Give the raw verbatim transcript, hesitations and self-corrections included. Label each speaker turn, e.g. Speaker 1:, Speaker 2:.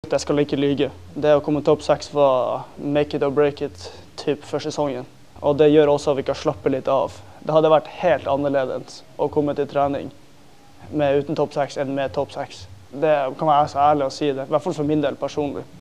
Speaker 1: Jeg skal ikke lyge. Det å komme topp seks var make it or break it typ for sesongen. Og det gjør også at vi kan slappe litt av. Det hadde vært helt annerledes å komme til trening med uten topp seks enn med topp seks. Det kan være så ærlig å si det, i hvert fall for min del personlig.